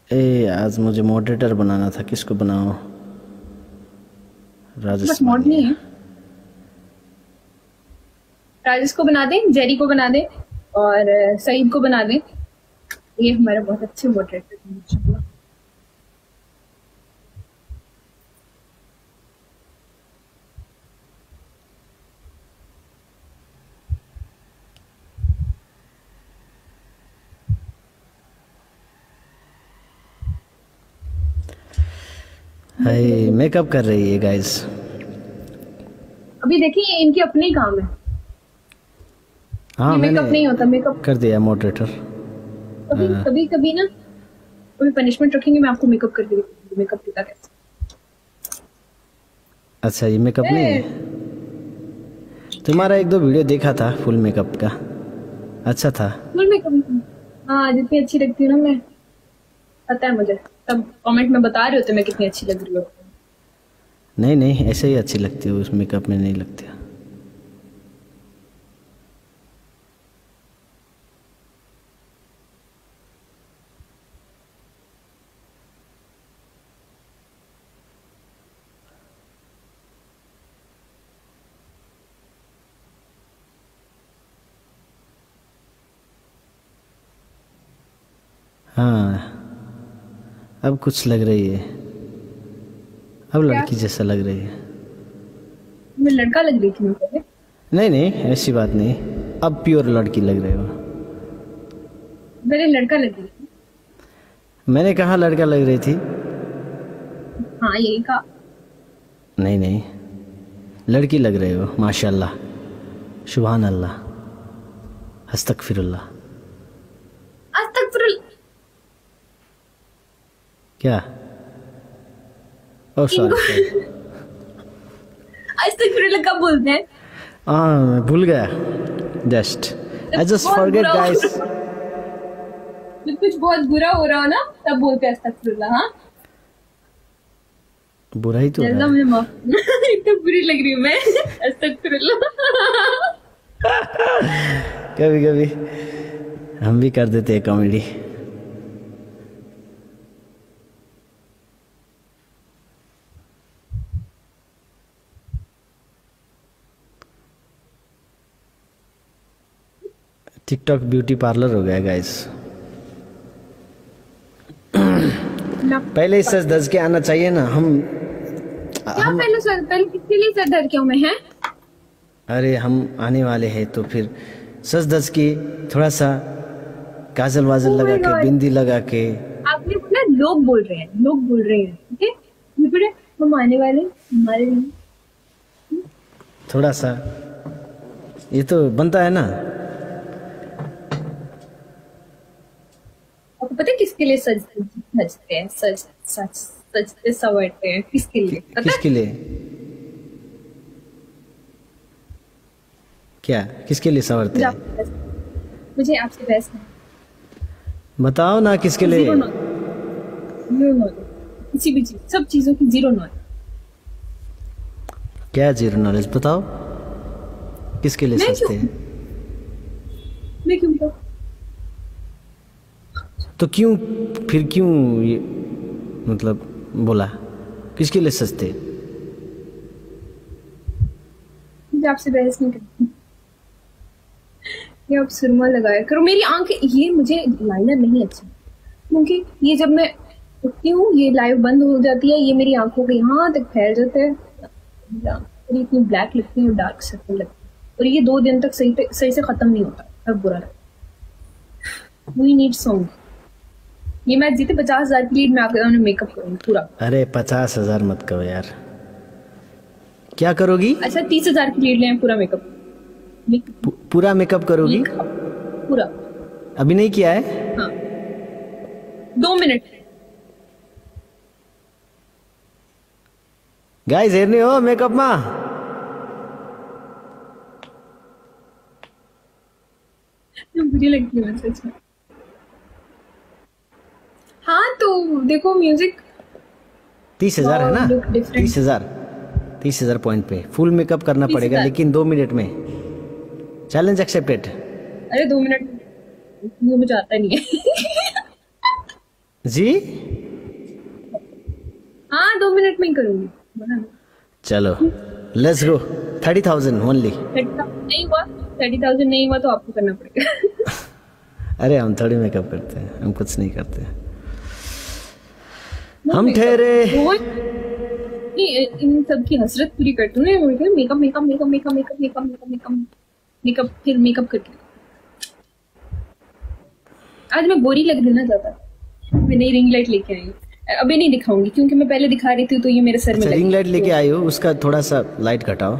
आज मुझे मॉडरेटर बनाना था, किसको बनाऊं? राजेश बस मॉड नहीं है। राजेश को बना दे, जेरी को बना दे और सईद को बना दे। ये हमारे बहुत अच्छे मॉडरेटर हैं। हाय, मेकअप कर रही है गाइस। अभी देखिए इनके अपने ही काम है। हाँ, मेकअप नहीं होता, मेकअप कर दिया मॉडरेटर। कभी कभी कभी ना कभी पनिशमेंट रखेंगे, मैं आपको मेकअप करके दिखाऊंगी मेकअप कितना कैसे। अच्छा, ये मेकअप नहीं है। तुम्हारा एक दो वीडियो देखा था फुल मेकअप का, अच्छा था। Full makeup? हाँ, जितनी अच्छी लगती हूँ ना मैं, पता है मुझे। तब कमेंट में बता रहे होते मैं कितनी अच्छी लग रही हूँ। नहीं नहीं, ऐसे ही अच्छी लगती है, उस मेकअप में नहीं लगती। हाँ, अब कुछ लग रही है, अब लड़की जैसा लग रही है। मैं लड़का लग रही थी पहले? नहीं नहीं, ऐसी बात नहीं, अब प्योर लड़की लग रहे हो। मैंने लड़का लग रही थी। मैंने कहा लड़का लग रही थी। हाँ, यही कहा। नहीं नहीं, लड़की लग रहे हो माशाल्लाह, सुभान अल्लाह, अस्तगफिरुल्लाह। क्या? ओह सॉरी, अस्तगफिरुल्लाह कब बोलते हैं? हाँ मैं भूल गया, just I just forget guys. जब कुछ बहुत बुरा हो रहा हो ना तब बोलते हैं अस्तगफिरुल्लाह। हाँ, बुरा ही तो जल्दा मुझे माफ। इतनी बुरी लग रही हूँ मैं। अस्तगफिरुल्लाह। कभी कभी हम भी कर देते हैं कॉमेडी। टिकटॉक ब्यूटी पार्लर हो गया गाइस। पहले ही सच धज के आना चाहिए ना। पहले किसके लिए सर डर क्यों मैं है? अरे हम आने वाले हैं तो फिर सच धज के, थोड़ा सा काजल वाजल लगा के, बिंदी लगा के। आपने बोला लोग बोल रहे हैं, लोग बोल रहे हैं, ठीक है? हम आने वाले हमारे लिए थोड़ा सा ये तो बनता है ना। आपको पता है किसके लिए सजते हैं? सजते संवरते हैं किसके लिए? किसके लिए? क्या किसके लिए संवरते हैं? मुझे आपसे बहस नहीं। बताओ ना किसके लिए? जीरो नॉलेज, किसी भी चीज, सब चीजों की जीरो नॉलेज। क्या जीरो नॉलेज? बताओ किसके लिए सजते हैं? मैं क्यों बताऊं? तो क्यों फिर क्यों ये मतलब बोला किसके लिए सजते? मुझे आपसे बहस नहीं करती। ये आप सुरमा लगाया करो। मेरी आंखें, ये मुझे लाइनर नहीं अच्छा, क्योंकि ये जब मैं उठती हूँ ये लाइव बंद हो जाती है, ये मेरी आंखों के यहाँ तक फैल जाता है, मेरी इतनी ब्लैक लगती है और डार्क सर्कल लगती है, और ये 2 दिन तक सही से खत्म नहीं होता, तब बुरा लगता। We need song. ये मैच जीते 50,000 की लीड में आकर मेकअप करूंगी पूरा। अरे 50,000 मत करो यार, क्या करोगी? अच्छा 30,000 की लीड लें, पूरा मेकअप। पूरा मेकअप करोगी? पूरा। अभी नहीं किया है? हाँ, 2 मिनट। गाइस हेर्ने हो मेकअप मा? बुरी लगती है सच में। हाँ तो देखो म्यूजिक 30,000 है ना? 30,000 पॉइंट पे फुल मेकअप करना पड़ेगा, लेकिन 2 मिनट में। Challenge accepted. अरे 2 मिनट मुझे आता नहीं है। जी हाँ 2 मिनट में ही करूंगी, बोला ना। चलो लेट्स गो। 30,000 ओनली। 30,000 नहीं हुआ, 30,000 नहीं हुआ तो आपको करना पड़ेगा। अरे हम थोड़ी मेकअप करते हैं, हम कुछ नहीं करते। हम ठहरे इन सब की हसरत पूरी करती हूँ ना, makeup makeup makeup makeup makeup makeup makeup makeup makeup फिर मेकअप करके। आज मैं बोरी लग रही ना ज्यादा, मैं नई रिंग लाइट लेके आई हूँ। अभी नहीं दिखाऊंगी क्योंकि मैं पहले दिखा रही थी तो ये मेरे सर में अच्छा, लगी। रिंग लाइट लेके आई हो, उसका थोड़ा सा लाइट घटाओ,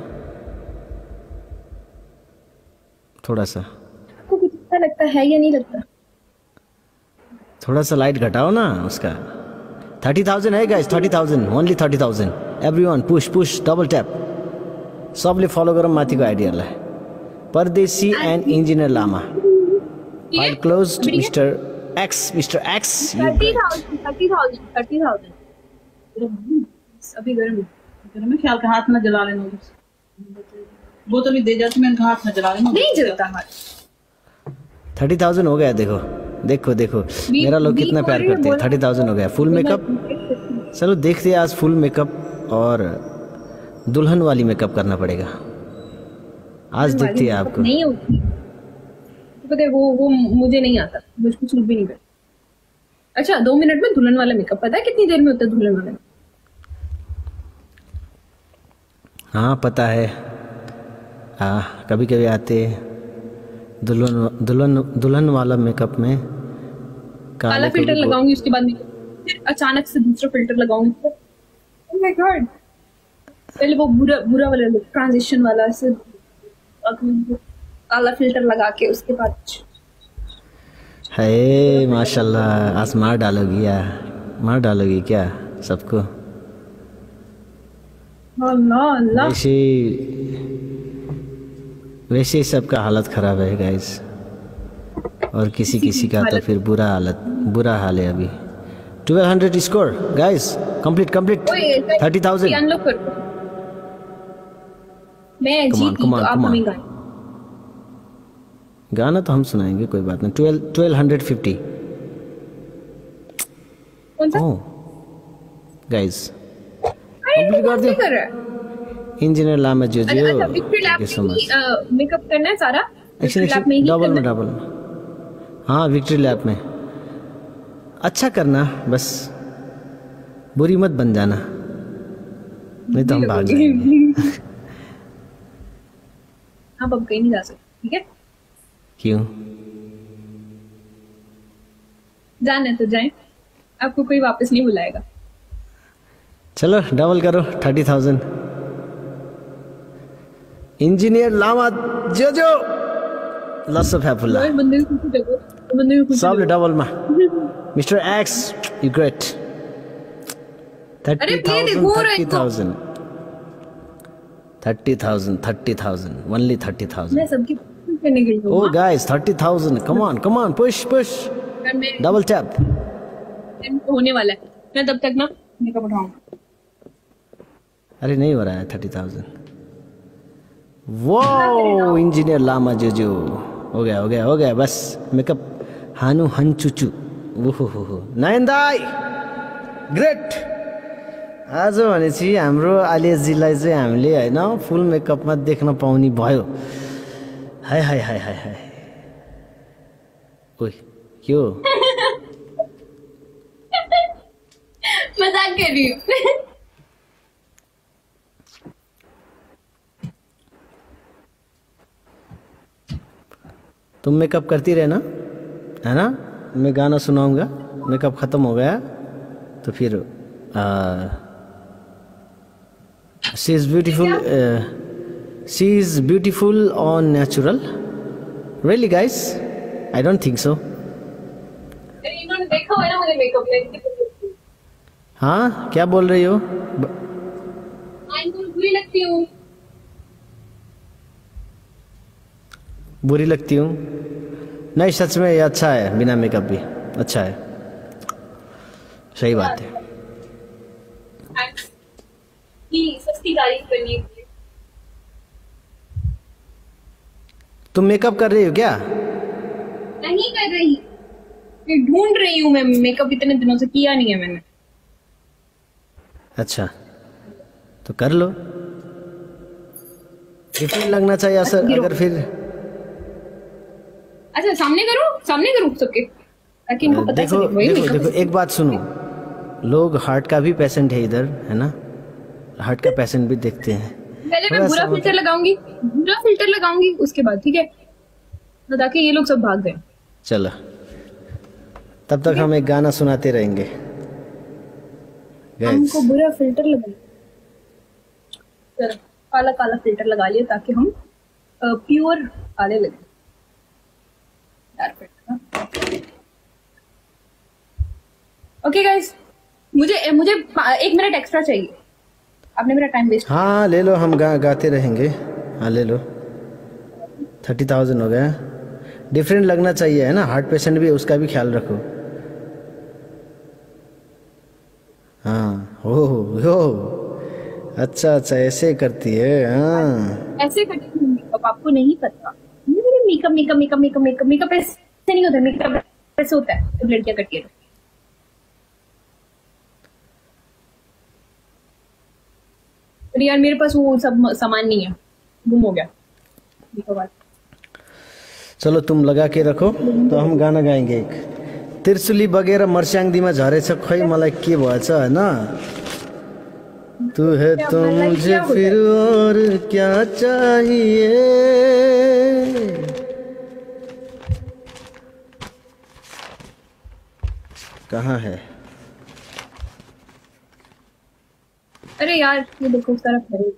थोड़ा सा। आपको कुछ अच्छा लगता है या नहीं लगता? थोड़ा सा लाइट घटाओ ना उसका। 30,000 है guys, 30,000 only 30,000। Everyone push push double tap. सबले फलो गरौँ माथिको आइडियालाई। परदेशी and engineer Lama. File closed. Mister X you great. 30,000 अभी गर्म है। मैं ख्याल का हाथ में जला लेना, बोतल भी दे जाती, मैंने कहा हाथ में जला लेना, नहीं जलता हाथ। 30,000 हो गया। देखो देखो देखो मेरा लोग कितना प्यार करते हैं। 30,000 हो गया फुल मेकअप। चलो देखते हैं आज फुल मेकअप और दुल्हन वाली मेकअप करना पड़ेगा आज। देखते हैं आपको। नहीं होती पता है, वो मुझे नहीं आता, मुझे कुछ भी नहीं करता। अच्छा 2 मिनट में दुल्हन वाला मेकअप, पता है कितनी देर में होता है दुल्हन वाला? हाँ पता है। हाँ कभी कभी आते दुल्हन दुल्हन दुल्हन वाला मेकअप में काला फिल्टर लगाऊंगी, उसके बाद फिर अचानक से दूसरा फिल्टर लगाऊंगी। ओह माय गॉड, पहले वो बुरा वाला ट्रांजिशन वाला ऐसे काला फिल्टर लगा के उसके बाद। है माशाल्लाह, आज मार डालोगी क्या सबको? अल्लाह अल्लाह। वैसे ही सबका हालत खराब है गाइस, और किसी का तो फिर बुरा हाल है अभी। 1200 स्कोर गाइस, कंप्लीट 30,000। अनलॉक कर दो। मैं जीती तो आप हमें गाना तो हम सुनाएंगे, कोई बात नहीं। 1250। कौन सा? गाइस कंप्लीट कर दिया। इंजीनियर लामा जो विक्ट्री लैब में मेकअप करना है सारा। एक्चुअली डबल में। हाँ विक्ट्री लैब में अच्छा करना, बस बुरी मत बन जाना, नहीं तो हम भाग जाएंगे। आप अब कहीं नहीं जा सकते, ठीक है? क्यों? जाना है तो जाएं, आपको कोई वापस नहीं बुलाएगा। चलो डबल करो 30,000। इंजीनियर लामा जो लसफ है फुल्ला सबले डबल में। Mister X you great. 30,000 only 30,000। मैं सबकी करने गई हूं। Oh guys, 30,000. Come on, push. Double tap. होने वाला है, मैं तब तक ना मेकअप उठाऊंगा। अरे नहीं हो रहा है 30,000। वो इंजीनियर लामा जो हो गया बस मेकअप। हानु हनचुचु ओहो नयनदाई ग्रेट। आज भनेपछि हाम्रो आलियाजीलाई चाहिँ हामीले हैन फुल मेकअपमा देख्न पाउने भयो। हाय ओए क्यों? मजाक कर रही हूँ। तुम मेकअप करती रहना, है ना? मैं गाना सुनाऊंगा, मेकअप खत्म हो गया तो फिर she is beautiful on natural. Really guys? I don't think so. इन्होंने देखा है ना मुझे मेकअप में। हाँ क्या बोल रही हो? बुरी लगती हूँ। बुरी लगती हूँ? नहीं सच में ये अच्छा है, बिना मेकअप भी अच्छा है। सही बात है। सस्ती तारीफ करनी है। तुम मेकअप कर रही हो क्या? नहीं कर रही, ये ढूंढ रही हूँ मैं, मेकअप इतने दिनों से किया नहीं है मैंने। अच्छा तो कर लो, डिफरेंट लगना चाहिए सर। अगर फिर अच्छा सामने करूँ सबके, ताकि इनको पता देखो चले वही देखो makeup देखो, एक बात सुनो, लोग हार्ट का भी पेशेंट है इधर, है ना, हार्ट का पेशेंट भी देखते हैं। पहले मैं थोड़ा बुरा सा फिल्टर लगाऊंगी उसके बाद, ठीक है, तो ताकि ये लोग सब भाग गए। चलो तब तक हम एक गाना सुनाते रहेंगे गाइस। हमको बुरा फिल्टर लगा, चलो काला काला फिल्टर लगा लिया ताकि हम प्योर काले लगे। ओके गाइस, मुझे 1 मिनट एक्स्ट्रा चाहिए, आपने मेरा टाइम वेस्ट। हाँ ले लो, हम गाते रहेंगे। हाँ ले लो, 30,000 हो गया। डिफरेंट लगना चाहिए, है ना, हार्ट पेशेंट भी है, उसका भी ख्याल रखो। हाँ हो अच्छा ऐसे करती है। हाँ ऐसे करती हूँ मेकअप, आपको नहीं पता। मेरे मेकअप ऐसे नहीं होता, मेकअप ऐसे होता है जब लड़कियां करती है। पर यार मेरे पास वो सब सामान नहीं है, गुम हो गया मेकअप वाला। चलो तुम लगा के रखो, तो हम गाना गाएंगे एक। त्रिशुली बगेर मर्स्याङदीमा झरेछ खै मलाई के भएछ, हैन, तू है तो मुझे फिर और क्या चाहिए। कहाँ है? अरे यार ये देखो सारा खरीद,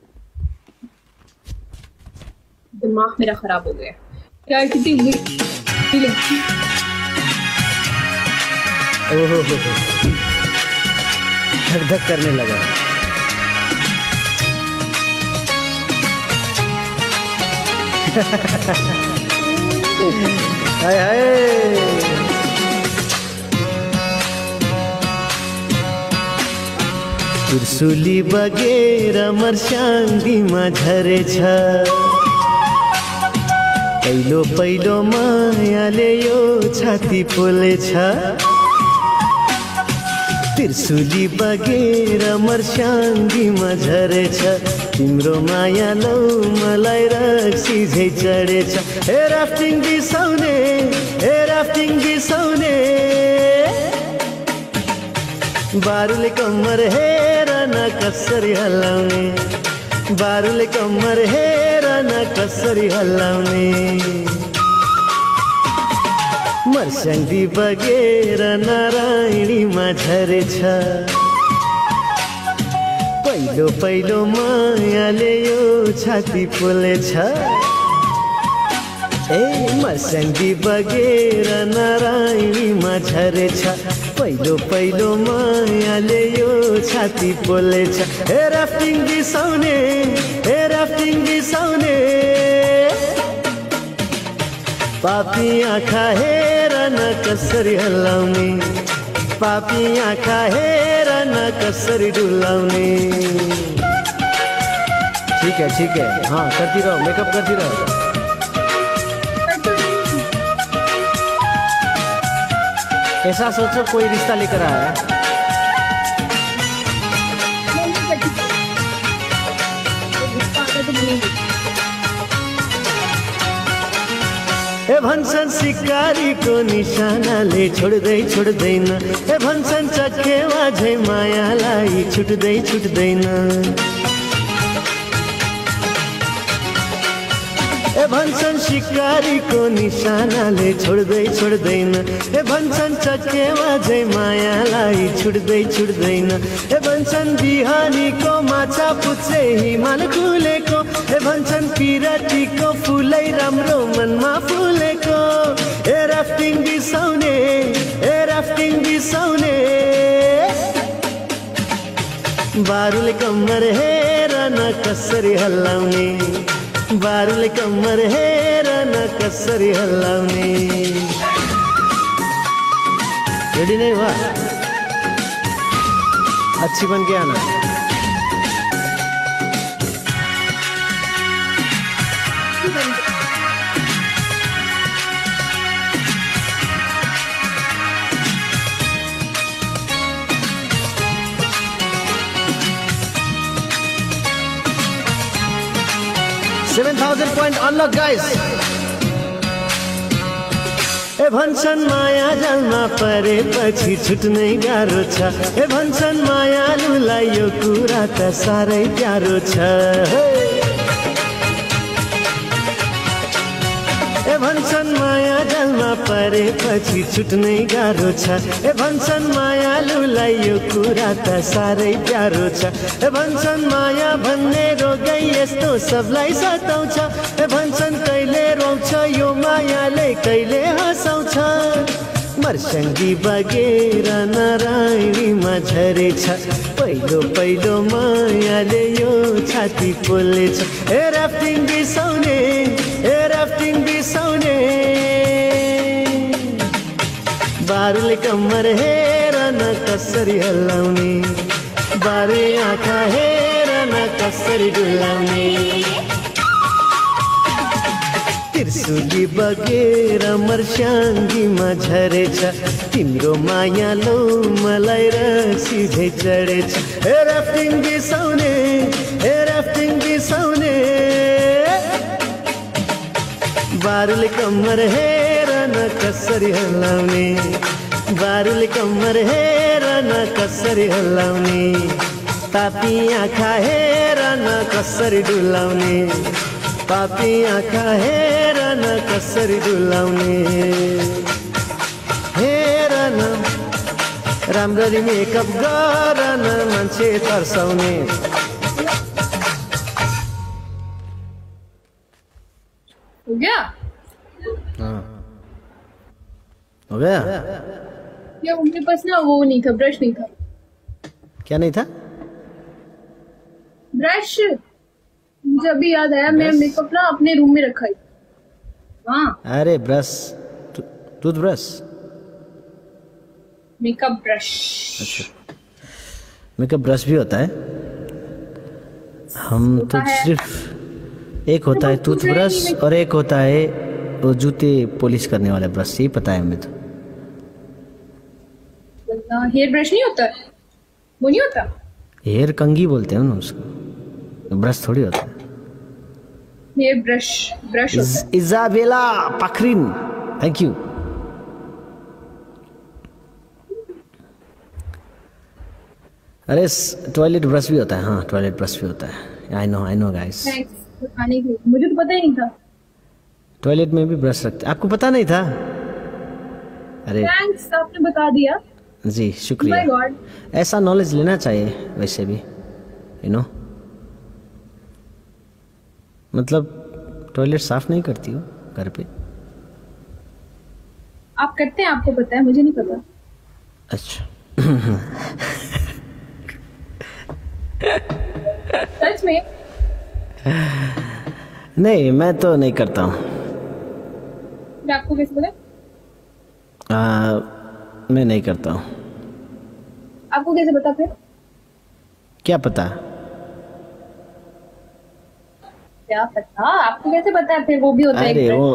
दिमाग मेरा खराब हो गया यार, कितनी लगती। ओहो धक धक करने लगा। हाय हाय, त्रिशुली बगेर मर्स्याङदीमा झरेछ, पहिलो पहिलो मायाले यो छाती पोलेछ। त्रिशुली बगेर मर्स्याङदीमा झरेछ, तिम्रो माया लौ मलाई रक्सी झै चढेछ। हे राफ्टिङ बिसाउने बारुले कम्मर हेर न कसरी हल्लाउने, बारुले कम्मर हेर न कसरी हल्लाउने। मर्स्याङदी बगेर नारायणीमा झरेछ, पहिलो पहिलो मायाले यो छाती पोलेछ। ए मर्स्याङदी बगेर नारायणीमा झरेछ, पहिलो पहिलो मायाले यो छाती पोलेछ। हे राफ्टिङ बिसाउने पापी आँखा हेर न कसरी हल्लाउने, पापी आँखा हेर न कसरी डुलाउने। ठीक है हाँ करती रहो, मेकअप करती रहो। ऐसा सोचो कोई रिश्ता लेकर आया है। ए भन्छन् शिकारीको निशानाले छोड्दैन, ए भन्छन् चखेवा झै मायालाई छुट्दैन। ए भन्छन् शिकारीको निशानाले छोड्दैन, ए भन्छन् चखेवा झै मायालाई छुट्दैन। ए भन्छन् बिहानीको माछा पुच्छे हिमाल खुलेको, ए भन्छन् पिरातीको फुलै राम्रो मनमा फुलेको। ए राफ्टिङ बिसाउने बारुले कम्मर हेर न कसरी हल्लाउने, बारुले कम्मर हेर न कसरी हल्लाउने। रेडी नहीं हुआ? अच्छी बन के आना। 7,000 point unlock guys. ए भन्छन् माया जालमा परेपछि छुट्नै गाह्रो छ। ए भन्छन् मायालुलाई यो कुरा त साह्रै प्यारो छ। ए भन्छन् माया जालमा परेपछि छुट्नै गाह्रो छ। ए भन्छन् मायालुलाई यो कुरा त साह्रै प्यारो छ। ए भन्छन् माया भन्ने रोगै यस्तो सबलाई सताउँछ। ए भन्छन् कहिले रोउँछ यो मायाले कहिले हँसाउँछ। मर्स्याङ्गी बगेर नारायणीमा झरेछ। पहिलो पहिलो मायाले यो छाती पोलेछ। ए राफ्टिङ बिसाउने, ए राफ्टिङ बिसाउने। बारुले कम्मर हेर न कसरी हल्लाउने। बारे आँखा हेर न कसरी डुलाउने। त्रिशुली बगेर मर्स्याङ्गीमा झरेछ। तिम्रो माया लौ मलाई रसिझै चढेछ। ए राफ्टिङ बिसाउने, ए राफ्टिङ बिसाउने। बारुले कम्मर हेर न कसरी हल्लाउने। बारुले कम्मर हेर न कसरी हल्लाउने। पापी आँखा हेर न कसरी डुलाउने। पापी आँखा हेर न कसरी डुलाउने। हेर न राम्ररी मेकअप गर न मान्छे तर्साउने। हो गया? हाँ हो गया। या मेरे पास ना वो नहीं था, ब्रश नहीं था। क्या नहीं था? ब्रश। मुझे अभी याद आया, मैं मेकअप ना अपने रूम में रखा है। हाँ अरे ब्रश, टूथब्रश। Makeup brush. अच्छा मेकअप ब्रश भी होता है। हम तो सिर्फ एक होता है टूथब्रश और एक होता है वो जूते पॉलिश करने वाला ब्रश, यही पता है हमें तो। हेयर ब्रश नहीं होता? वो नहीं होता? हेयर कंघी बोलते हैं ना उसको, ब्रश थोड़ी होता है। हेयर ब्रश, ब्रश होता है। इजाबेला पखरीन, थैंक यू। अरे टॉयलेट ब्रश भी होता है। हाँ टॉयलेट ब्रश भी होता है। I know guys. मुझे तो पता ही नहीं था। टॉयलेट में भी ब्रश रखते, आपको पता नहीं था? अरे थैंक्स, आपने बता दिया जी, शुक्रिया। My God. ऐसा नॉलेज लेना चाहिए वैसे भी, यू नो। मतलब टॉयलेट साफ नहीं करती हो घर पे? आप करते हैं, आपको पता है, मुझे नहीं पता। अच्छा सच में? नहीं मैं तो नहीं करता हूँ। आपको कैसे पता? मैं नहीं करता हूँ। आपको कैसे पता फिर? क्या पता? क्या पता? आपको कैसे पता है फिर? वो भी होता है। अरे वो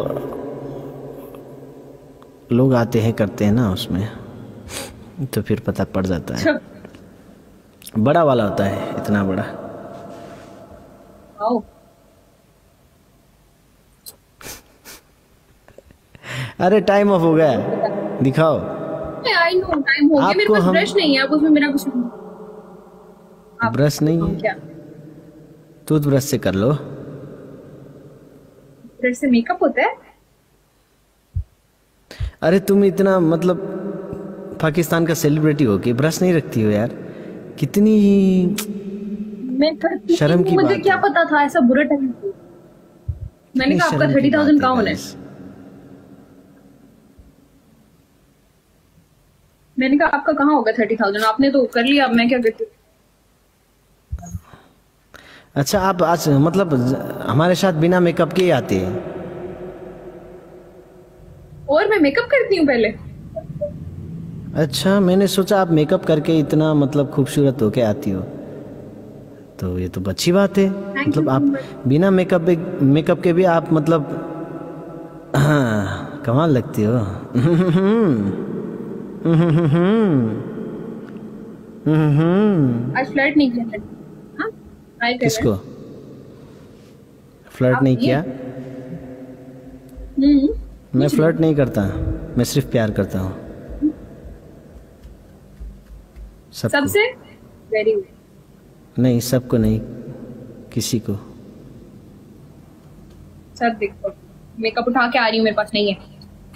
लोग आते हैं करते हैं ना उसमें, तो फिर पता पड़ जाता है। बड़ा वाला होता है, इतना बड़ा। आओ। अरे टाइम ऑफ हो गया, दिखाओ। आई नो टाइम हो गया। मेरे पास ब्रश नहीं है, आप उसमें मेरा कुछ ब्रश नहीं है? क्या टूथब्रश से कर लो। ब्रश से मेकअप होता है? अरे तुम इतना मतलब पाकिस्तान का सेलिब्रिटी हो के ब्रश नहीं रखती हो यार, कितनी मैं करती शर्म की मुझे बात क्या है। पता था ऐसा बुरा टाइम। मैंने कहा आपका 30,000 कहाँ होना है? मैंने कहा आपका कहाँ होगा 30,000? आपने तो कर लिया, अब मैं क्या करती? अच्छा आप आज मतलब हमारे साथ बिना मेकअप के ही आती है? और मैं मेकअप करती हूँ पहले। अच्छा मैंने सोचा आप मेकअप करके इतना मतलब खूबसूरत होके आती हो, तो ये तो अच्छी बात है। मतलब आप बिना मेकअप के भी आप मतलब हाँ कमाल लगती हो। आज फ्लर्ट नहीं किया। हाँ? ट्राई कर रहे हैं। किसको फ्लर्ट नहीं किया? मैं फ्लर्ट नहीं करता, मैं सिर्फ प्यार करता हूँ सबसे। वेरी नहीं, सबको नहीं, किसी को। सर देखो, मेकअप उठा के आ रही हूँ, मेरे पास नहीं है।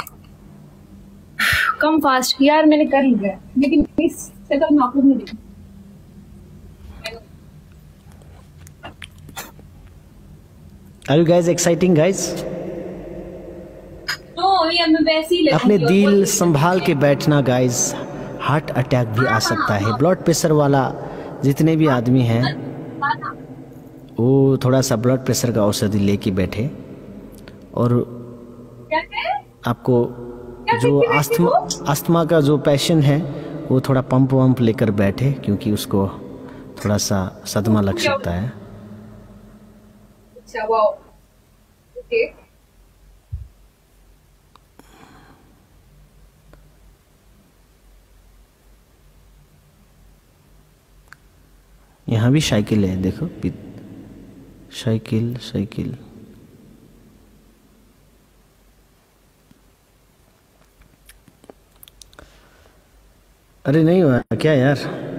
कम फास्ट यार, मैंने कर लिया लेकिन इस शक्ल में आपको नहीं देखी। Are you guys exciting guys? मैं वैसे ही अपने दिल संभाल के बैठना गाइस, हार्ट अटैक भी आ सकता है। ब्लड प्रेशर वाला जितने भी आदमी हैं वो थोड़ा सा ब्लड प्रेशर का औषधि लेके बैठे, और आपको जो अस्थमा का जो पेशेंट है वो थोड़ा पंप वंप लेकर बैठे, क्योंकि उसको थोड़ा सा सदमा लग सकता है। अच्छा वाओ, ओके। यहाँ भी साइकिल है, देखो, साइकिल साइकिल। अरे नहीं हुआ क्या यार?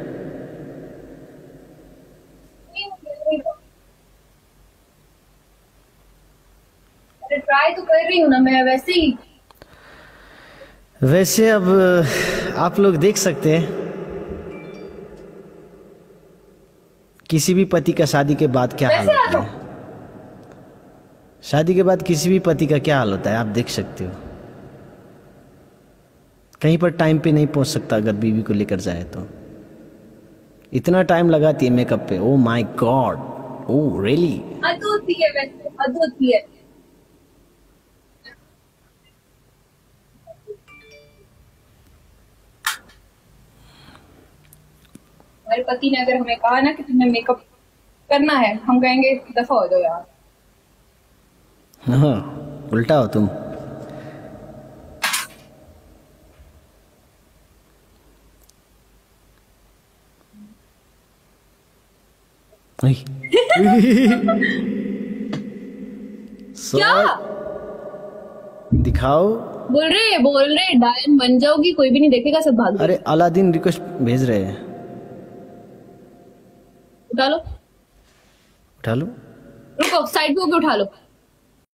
अरे ट्राई तो कर रही हूँ ना मैं, वैसे ही। वैसे अब आप लोग देख सकते हैं किसी भी पति का शादी के बाद क्या हाल होता है। शादी के बाद किसी भी पति का क्या हाल होता है आप देख सकते हो। कहीं पर टाइम पे नहीं पहुंच सकता अगर बीवी को लेकर जाए तो। इतना टाइम लगाती है मेकअप पे। Oh my god, oh really. हद होती है, वैसे हद होती है। हमारे पति ने अगर हमें कहा ना कि तुम्हें मेकअप करना है, हम कहेंगे दफा हो जाओ यार। हाँ, उल्टा हो तुम। क्या दिखाओ? बोल रहे डायन बन जाओगी, कोई भी नहीं देखेगा, सब भाग जाएंगे। अरे अलादीन रिक्वेस्ट भेज रहे हैं। उठा लो, उठा लो। रुको, साइड पे होके उठा लो।